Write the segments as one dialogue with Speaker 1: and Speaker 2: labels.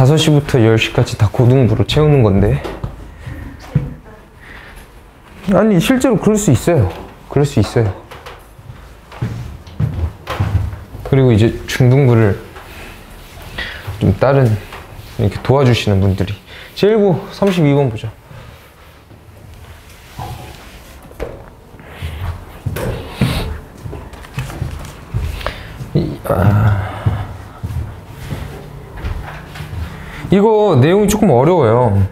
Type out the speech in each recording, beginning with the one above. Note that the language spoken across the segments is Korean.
Speaker 1: 5시부터 10시까지 다 고등부로 채우는 건데. 아니 실제로 그럴 수 있어요. 그럴 수 있어요. 그리고 이제 중등부를 좀 다른 이렇게 도와주시는 분들이. 제1고 32번 보죠. 이거 내용이 조금 어려워요.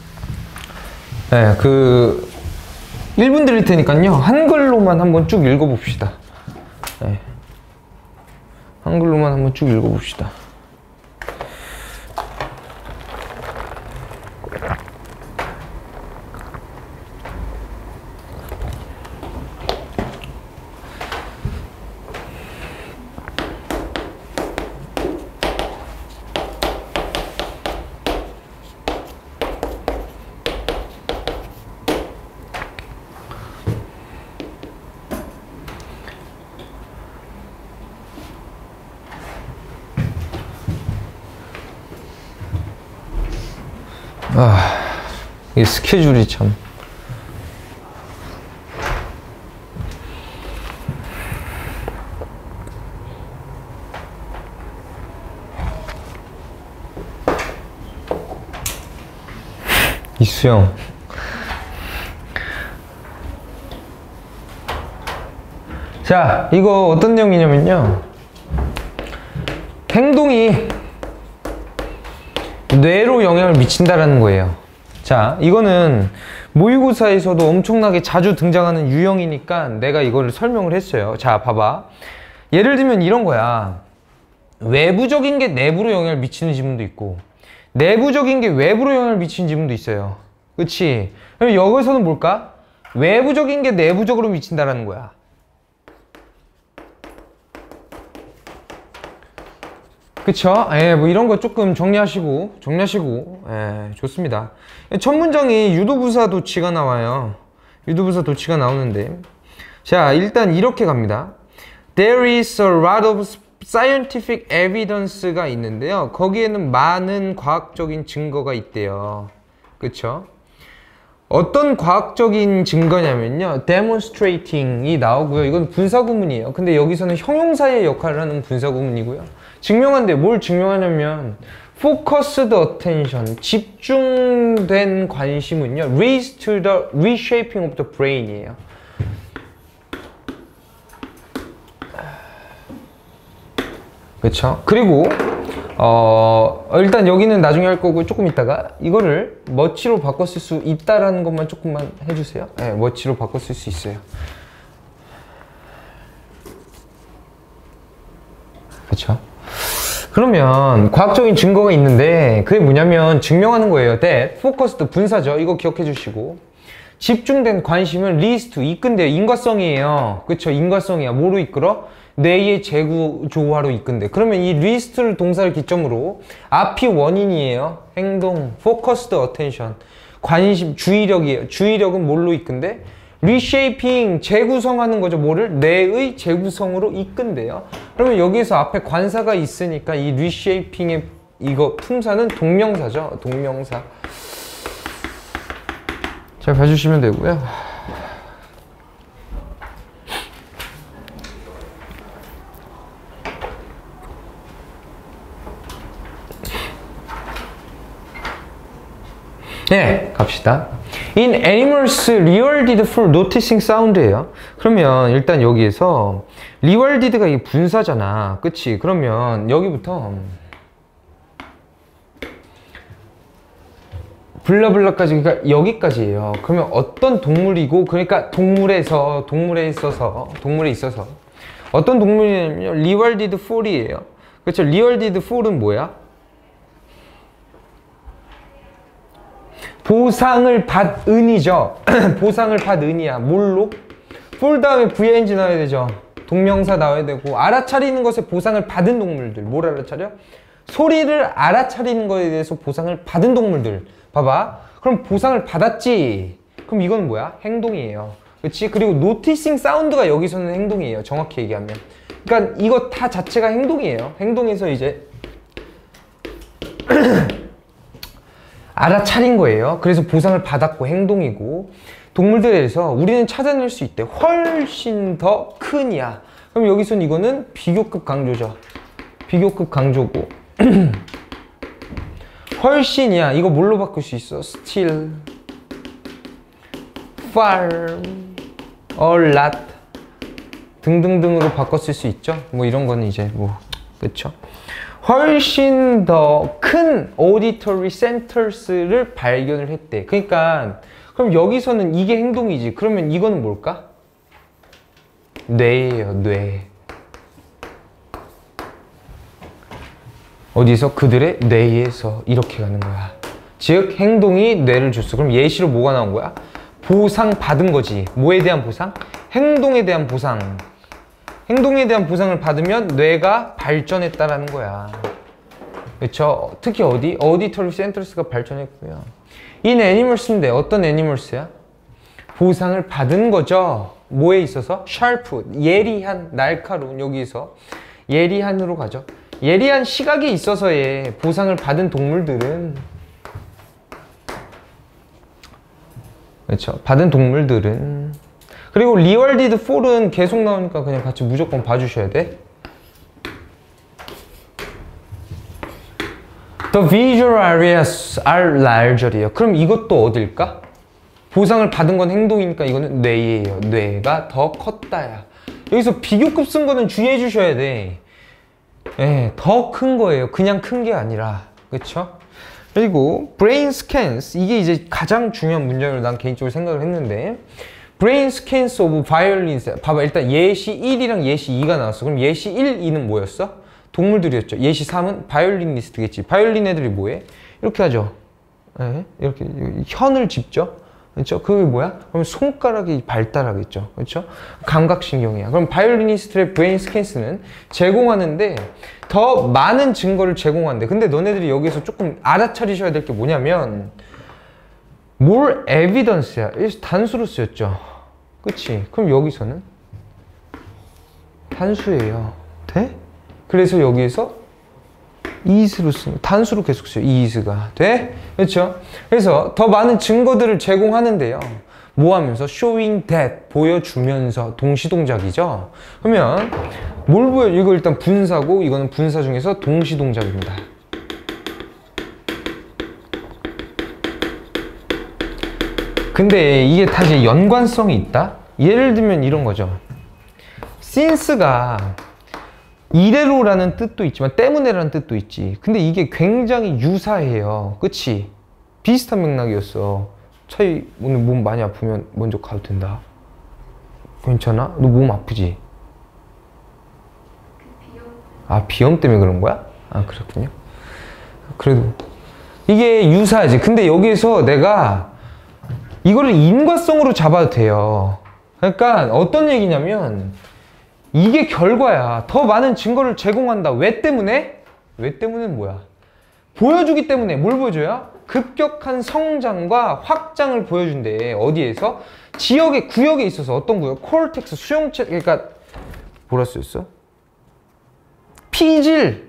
Speaker 1: 네, 1분 드릴 테니까요. 한글로만 한번 쭉 읽어봅시다. 네. 한글로만 한번 쭉 읽어봅시다. 이게 스케줄이 참. 이수영. 자, 이거 어떤 내용이냐면요. 행동이 뇌로 영향을 미친다라는 거예요. 자, 이거는 모의고사에서도 엄청나게 자주 등장하는 유형이니까 내가 이거를 설명을 했어요. 자, 봐봐. 예를 들면 이런 거야. 외부적인 게 내부로 영향을 미치는 지문도 있고 내부적인 게 외부로 영향을 미치는 지문도 있어요. 그치? 그럼 여기서는 뭘까? 외부적인 게 내부적으로 미친다라는 거야. 그쵸? 예, 뭐 이런 거 조금 정리하시고, 예, 좋습니다. 첫 문장이 유도부사 도치가 나와요. 유도부사 도치가 나오는데. 자, 일단 이렇게 갑니다. There is a lot of scientific evidence가 있는데요. 거기에는 많은 과학적인 증거가 있대요. 그쵸? 어떤 과학적인 증거냐면요. demonstrating이 나오고요. 이건 분사구문이에요. 근데 여기서는 형용사의 역할을 하는 분사구문이고요. 증명한데 뭘 증명하냐면 focused attention, 집중된 관심은요. leads to the reshaping of the brain이에요. 그쵸? 그리고 일단 여기는 나중에 할 거고 조금 있다가 이거를 much로 바꿔 쓸 수 있다라는 것만 조금만 해주세요. 네, much로 바꿔 쓸 수 있어요. 그쵸? 그러면 과학적인 증거가 있는데 그게 뭐냐면 증명하는 거예요. that, focused 분사죠. 이거 기억해 주시고 집중된 관심은 leads to 이끈대요. 인과성이에요. 그쵸? 인과성이야. 뭐로 이끌어? 뇌의 재구조화로 이끈대. 그러면 이 leads를 동사를 기점으로 앞이 원인이에요. 행동, focused attention 관심, 주의력이에요. 주의력은 뭘로 이끈대? reshaping, 재구성하는 거죠. 뭐를? 뇌의 재구성으로 이끈대요. 그러면 여기서 앞에 관사가 있으니까 이 reshaping의 이거 품사는 동명사죠. 동명사. 잘 봐주시면 되고요. 네, 갑시다. In animals, rewarded for noticing sound예요. 그러면 일단 여기에서 rewarded가 이게 분사잖아. 그치? 그러면 여기부터 블라블라까지, 그러니까 여기까지예요. 그러면 어떤 동물이고, 그러니까 동물에 있어서 어떤 동물이냐면 rewarded for이에요. 그렇죠? rewarded for은 뭐야? 보상을 받은이죠. 보상을 받은이야. 뭘로? for 다음에 VING 나와야 되죠. 동명사 나와야 되고 알아차리는 것에 보상을 받은 동물들. 뭘 알아차려? 소리를 알아차리는 것에 대해서 보상을 받은 동물들. 봐봐. 그럼 보상을 받았지. 그럼 이건 뭐야? 행동이에요. 그렇지? 그리고 noticing sound가 여기서는 행동이에요. 정확히 얘기하면. 그러니까 이거 다 자체가 행동이에요. 행동에서 이제 알아차린 거예요. 그래서 보상을 받았고 행동이고, 동물들에서 우리는 찾아낼 수 있대. 훨씬 더 큰 이야. 그럼 여기선 이거는 비교급 강조죠. 비교급 강조고 훨씬이야. 이거 뭘로 바꿀 수 있어? still, far, a lot 등등등으로 바꿨을 수 있죠. 뭐 이런 거는 이제 뭐 그쵸. 훨씬 더 큰 auditory centers를 발견을 했대. 그러니까 그럼 여기서는 이게 행동이지. 그러면 이거는 뭘까? 뇌예요, 뇌. 어디서? 그들의 뇌에서 이렇게 가는 거야. 즉 행동이 뇌를 줬어. 그럼 예시로 뭐가 나온 거야? 보상 받은 거지. 뭐에 대한 보상? 행동에 대한 보상. 행동에 대한 보상을 받으면 뇌가 발전했다라는 거야. 그렇죠? 특히 어디? Auditory Centers가 발전했고요. In animals인데 어떤 애니멀스야? 보상을 받은 거죠. 뭐에 있어서? sharp, 예리한, 날카로운. 여기서 예리한으로 가죠. 예리한 시각에 있어서의 보상을 받은 동물들은, 그렇죠, 받은 동물들은. 그리고 rewarded for은 계속 나오니까 그냥 같이 무조건 봐주셔야 돼. The visual areas are larger이에요. 그럼 이것도 어딜까? 보상을 받은 건 행동이니까 이거는 뇌예요. 뇌가 더 컸다야. 여기서 비교급 쓴 거는 주의해 주셔야 돼. 예, 더 큰 거예요. 그냥 큰 게 아니라. 그쵸? 그리고 brain scans, 이게 이제 가장 중요한 문제를 난 개인적으로 생각을 했는데, brain scans of violins. 봐봐, 일단 예시 1이랑 예시 2가 나왔어. 그럼 예시 1, 2는 뭐였어? 동물들이었죠. 예시 3은 바이올리니스트겠지. 바이올린 애들이 뭐해? 이렇게 하죠. 예, 이렇게 현을 짚죠. 그렇죠? 그게 뭐야? 그럼 손가락이 발달하겠죠. 그렇죠? 감각신경이야. 그럼 바이올리니스트의 브레인 스캔스는 제공하는데 더 많은 증거를 제공한대. 근데 너네들이 여기서 조금 알아차리셔야 될 게 뭐냐면 more evidence야. 단수로 쓰였죠. 그치? 그럼 여기서는 단수예요. 돼? 그래서 여기에서 is로 쓰는, 단수로 계속 써요. is가. 돼? 그렇죠? 그래서 더 많은 증거들을 제공하는데요. 뭐 하면서? showing that, 보여주면서. 동시동작이죠? 그러면 뭘 보여? 이거 일단 분사고, 이거는 분사 중에서 동시동작입니다. 근데 이게 다시 연관성이 있다? 예를 들면 이런 거죠. since가 이래로라는 뜻도 있지만 때문에라는 뜻도 있지. 근데 이게 굉장히 유사해요. 그치? 비슷한 맥락이었어. 차이, 오늘 몸 많이 아프면 먼저 가도 된다. 괜찮아? 너 몸 아프지? 아, 비염 때문에 그런 거야? 아, 그렇군요. 그래도 이게 유사하지. 근데 여기에서 내가 이거를 인과성으로 잡아도 돼요. 그러니까 어떤 얘기냐면 이게 결과야. 더 많은 증거를 제공한다. 왜 때문에? 왜 때문에는 뭐야? 보여주기 때문에. 뭘 보여줘요? 급격한 성장과 확장을 보여준대. 어디에서? 지역의 구역에 있어서. 어떤 구역? 콜텍스, 수용체. 그러니까 뭐라 쓰였어? 피질인데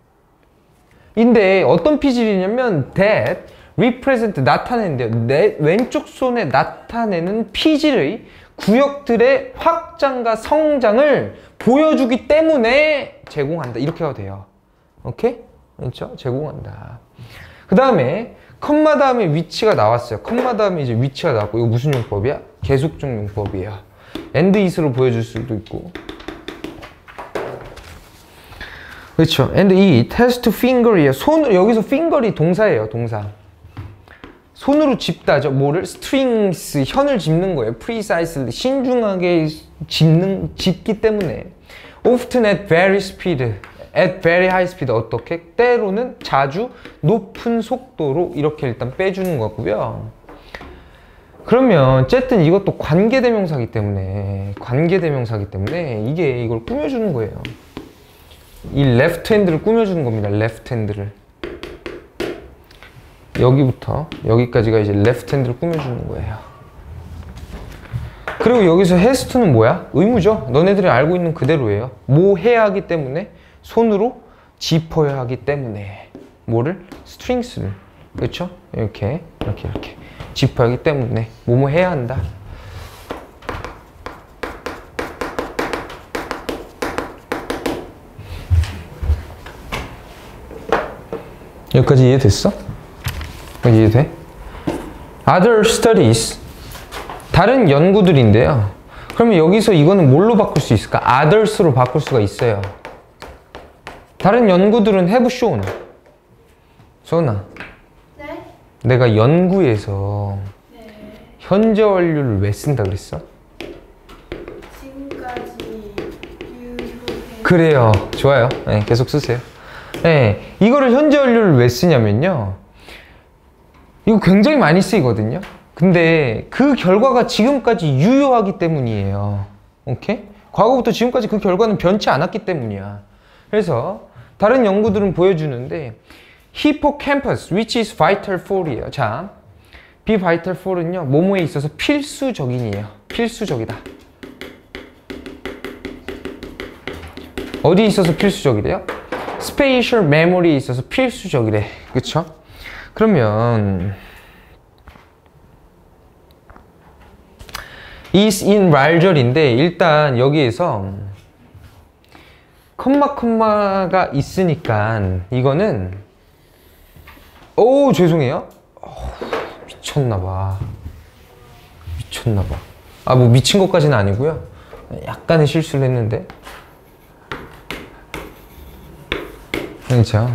Speaker 1: 어떤 피질이냐면 that represent, 나타낸대요. 내 왼쪽 손에 나타내는 피질의 구역들의 확장과 성장을 보여주기 때문에 제공한다. 이렇게 해도 돼요. 오케이? 그렇죠? 제공한다. 그 다음에 컴마 다음에 위치가 나왔어요. 컴마 다음에 이제 위치가 나왔고, 이거 무슨 용법이야? 계속적 용법이야. and is로 보여줄 수도 있고. 그렇죠? and it has to finger이에요. 손, 여기서 finger이 동사예요. 동사. 손으로 짚다죠. 뭐를? strings, 현을 짚는 거예요. precisely, 신중하게 짚기 때문에. often at very speed, at very high speed. 어떻게? 때로는 자주 높은 속도로 이렇게 일단 빼주는 거고요. 그러면 어쨌든 이것도 관계대명사기 때문에 이게 이걸 꾸며주는 거예요. 이 left hand를 꾸며주는 겁니다. left hand를. 여기부터 여기까지가 이제 left hand를 꾸며주는 거예요. 그리고 여기서 has to는 뭐야? 의무죠. 너네들이 알고 있는 그대로예요. 뭐 해야 하기 때문에? 손으로 짚어야 하기 때문에. 뭐를? strings를. 그렇죠? 이렇게 짚어야하기 때문에 뭐뭐 해야 한다. 여기까지 이해됐어? 이해돼? Other studies, 다른 연구들인데요. 그러면 여기서 이거는 뭘로 바꿀 수 있을까? Others로 바꿀 수가 있어요. 다른 연구들은 have shown. 소은아,
Speaker 2: 네?
Speaker 1: 내가 연구에서
Speaker 2: 네.
Speaker 1: 현재 완료를 왜 쓴다 그랬어?
Speaker 2: 지금까지 유효해.
Speaker 1: 그래요. 좋아요. 네, 계속 쓰세요. 네, 이거를 현재 완료를 왜 쓰냐면요. 이거 굉장히 많이 쓰이거든요. 근데 그 결과가 지금까지 유효하기 때문이에요. 오케이? 과거부터 지금까지 그 결과는 변치 않았기 때문이야. 그래서 다른 연구들은 보여주는데 hippocampus, which is vital for이에요. 자, be vital for은요, 뭐뭐에 있어서 필수적인이에요. 필수적이다. 어디에 있어서 필수적이래요? spatial memory에 있어서 필수적이래. 그쵸? 그러면 is in larger인데 일단 여기에서 컴마가 있으니까 이거는 죄송해요. 미쳤나봐. 아, 뭐 미친 것까지는 아니고요. 약간의 실수를 했는데. 그렇죠.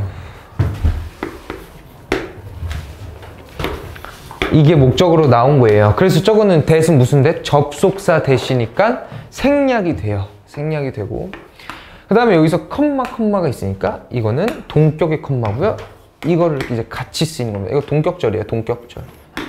Speaker 1: 이게 목적으로 나온 거예요. 그래서 저거는 that은 무슨 that? 접속사 that이니까 생략이 돼요. 생략이 되고. 그 다음에 여기서 컴마가 있으니까 이거는 동격의 컴마고요. 이거를 이제 같이 쓰이는 겁니다. 이거 동격절이에요. 동격절.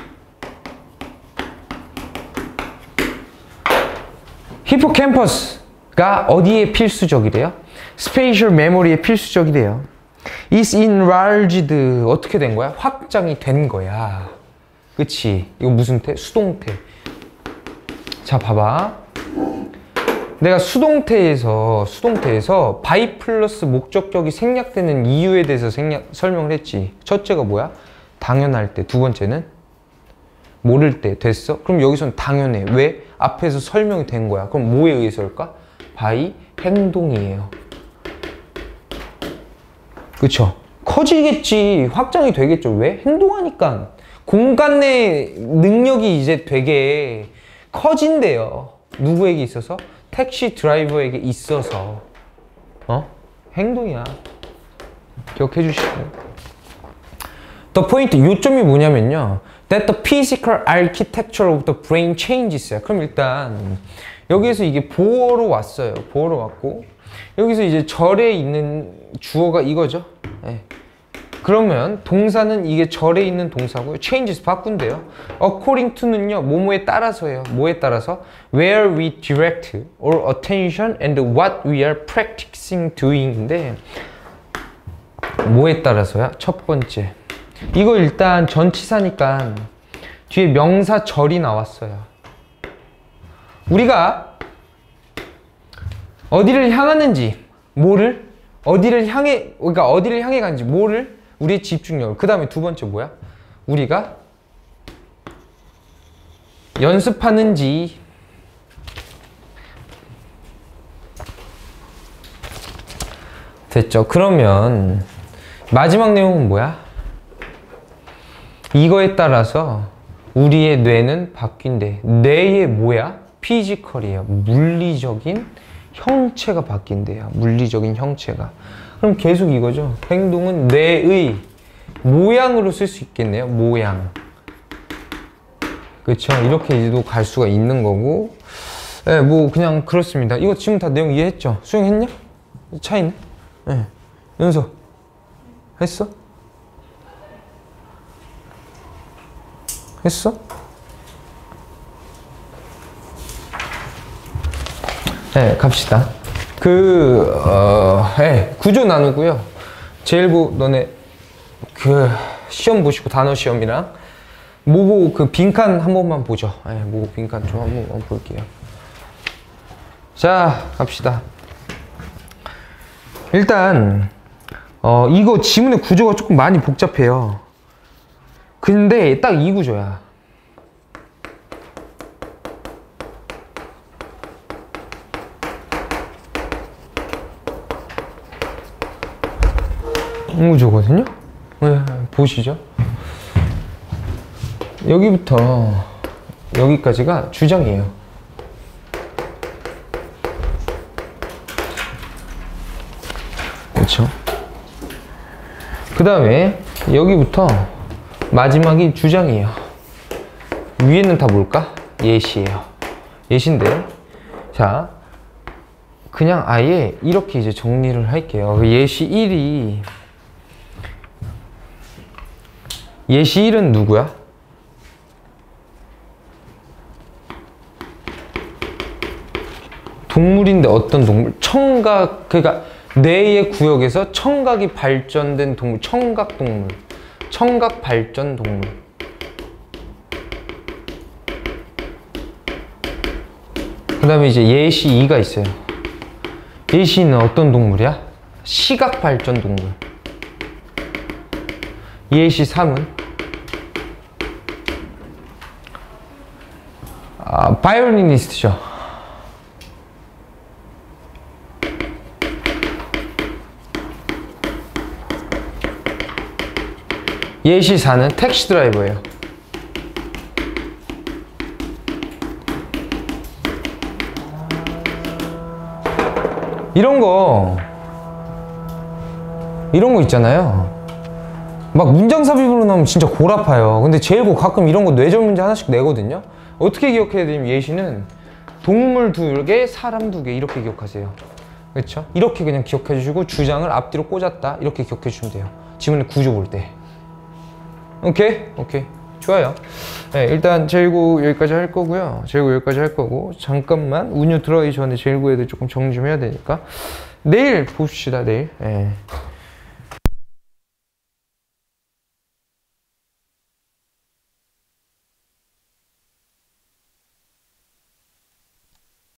Speaker 1: 히포캠퍼스가 어디에 필수적이래요? 스페이셜 메모리에 필수적이래요. is enlarged 어떻게 된 거야? 확장이 된 거야. 그치? 이거 무슨 태? 수동태. 자, 봐봐. 내가 수동태에서 by 플러스 목적격이 생략되는 이유에 대해서 설명을 했지. 첫째가 뭐야? 당연할 때. 두 번째는 모를 때. 됐어? 그럼 여기서는 당연해. 왜? 앞에서 설명이 된 거야. 그럼 뭐에 의해서일까? by 행동이에요. 그쵸? 커지겠지. 확장이 되겠죠. 왜? 행동하니까. 공간 내 능력이 이제 되게 커진대요. 누구에게 있어서? 택시 드라이버에게 있어서. 행동이야. 기억해 주시고. The point, 요점이 뭐냐면요. That the physical architecture of the brain changes요. 그럼 일단 여기에서 이게 보어로 왔어요. 보어로 왔고 여기서 이제 절에 있는 주어가 이거죠. 네. 그러면 동사는 이게 절에 있는 동사고요. changes 바꾼대요. according to는요. 뭐뭐에 따라서예요. 뭐에 따라서? where we direct our attention and what we are practicing doing인데 뭐에 따라서야? 첫 번째. 이거 일단 전치사니까 뒤에 명사 절이 나왔어요. 우리가 어디를 향하는지, 뭐를? 그러니까 어디를 향해 가는지, 뭐를? 우리의 집중력을. 그 다음에 두 번째 뭐야? 우리가 연습하는지, 됐죠? 그러면 마지막 내용은 뭐야? 이거에 따라서 우리의 뇌는 바뀐대. 뇌의 뭐야? 피지컬이에요. 물리적인 형체가 바뀐대요. 물리적인 형체가. 그럼 계속 이거죠. 행동은 뇌의 모양으로 쓸 수 있겠네요. 모양. 그쵸? 이렇게 이제도 갈 수가 있는 거고. 네, 뭐 그냥 그렇습니다. 이거 지금 다 내용 이해했죠? 수영했냐? 차이네? 네. 연서 했어? 했어? 네, 갑시다. 구조 나누고요. 제1부 너네 시험 보시고 단어 시험이랑 모고 빈칸 한 번만 보죠. 모고 빈칸 좀 한 번만 볼게요. 자, 갑시다. 일단 이거 지문의 구조가 조금 많이 복잡해요. 근데 딱 이 구조야. 이 구조거든요. 네, 보시죠. 여기부터 여기까지가 주장이에요. 그렇죠? 그 다음에 여기부터 마지막이 주장이에요. 위에는 다 뭘까? 예시예요. 예시인데, 자, 그냥 아예 이렇게 이제 정리를 할게요. 예시 1이, 예시 1은 누구야? 동물인데 어떤 동물? 청각, 그러니까 뇌의 구역에서 청각이 발전된 동물, 청각 동물, 청각 발전 동물. 그 다음에 이제 예시 2가 있어요. 예시 2는 어떤 동물이야? 시각 발전 동물. 예시 3은 바이올리니스트죠. 예시 4는 택시 드라이버예요. 이런 거 있잖아요. 막 문장삽입으로 나오면 진짜 골 아파요. 근데 제일고 가끔 이런 거 뇌절 문제 하나씩 내거든요. 어떻게 기억해야 되냐면 예시는 동물 2개, 사람 2개 이렇게 기억하세요. 그렇죠? 이렇게 그냥 기억해 주시고 주장을 앞뒤로 꽂았다 이렇게 기억해 주시면 돼요. 지문의 구조 볼 때. 오케이? 오케이. 좋아요. 네, 일단 제1구 여기까지 할 거고요. 제1구 여기까지 할 거고, 잠깐만 운유 들어가기 전에 제1구 애들 조금 정리 좀 해야 되니까 내일 봅시다. 내일. 네.